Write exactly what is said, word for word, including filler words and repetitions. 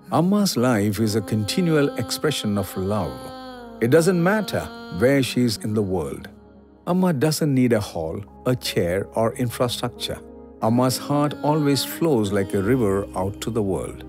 Amma's life is a continual expression of love. It doesn't matter where she is in the world. Amma doesn't need a hall, a chair, or infrastructure. Amma's heart always flows like a river out to the world.